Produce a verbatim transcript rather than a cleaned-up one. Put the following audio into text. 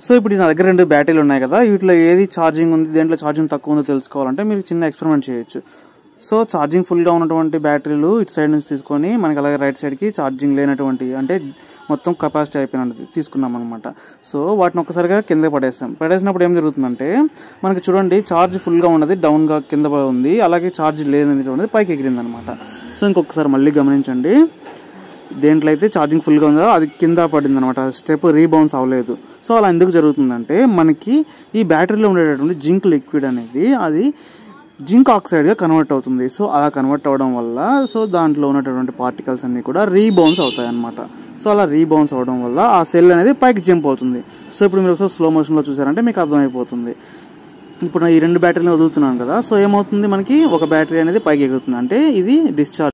So ఇప్పుడు నా దగ్గర రెండు బ్యాటరీలు ఉన్నాయి కదా, వీటిలో ఏది ఛార్జింగ్ ఉంది, దేంట్లో ఛార్జింగ్ తక్కువ ఉందో తెలుసుకోవాలంటే మీరు చిన్న ఎక్స్పెరిమెంట్ చేయొచ్చు. సో ఛార్జింగ్ ఫుల్గా ఉన్నటువంటి బ్యాటరీలు ఇటు సైడ్ నుంచి తీసుకొని మనకి అలాగే రైట్ సైడ్కి ఛార్జింగ్ లేనటువంటి అంటే మొత్తం కెపాసిటీ అయిపోయినది తీసుకున్నాం అనమాట. సో వాటిని ఒక్కసారిగా కింద పడేస్తాం. పడేసినప్పుడు ఏం జరుగుతుందంటే మనకి చూడండి ఛార్జ్ ఫుల్గా ఉన్నది డౌన్గా కింద ఉంది, అలాగే ఛార్జ్ లేనిది పైకి ఎగిరింది అనమాట. సో ఇంకొకసారి మళ్ళీ గమనించండి, దేంట్లో అయితే ఛార్జింగ్ ఫుల్గా ఉందో అది కింద పడింది అనమాట, స్టెప్ రీబౌన్స్ అవ్వలేదు. సో అలా ఎందుకు జరుగుతుందంటే మనకి ఈ బ్యాటరీలో ఉండేటటువంటి జింక్ లిక్విడ్ అనేది అది జింక్ ఆక్సైడ్గా కన్వర్ట్ అవుతుంది. సో అలా కన్వర్ట్ అవ్వడం వల్ల సో దాంట్లో ఉన్నటువంటి పార్టికల్స్ అన్నీ కూడా రీబౌన్స్ అవుతాయి అనమాట. సో అలా రీబౌన్స్ అవ్వడం వల్ల ఆ సెల్ అనేది పైకి జంప్ అవుతుంది. సో ఇప్పుడు మీరు ఒకసారి స్లో మోషన్లో చూసారంటే మీకు అర్థమైపోతుంది. ఇప్పుడు ఈ రెండు బ్యాటరీలు వదులుతున్నాను కదా, సో ఏమవుతుంది మనకి ఒక బ్యాటరీ అనేది పైకి ఎగురుతుంది, అంటే ఇది డిశ్చార్జ్.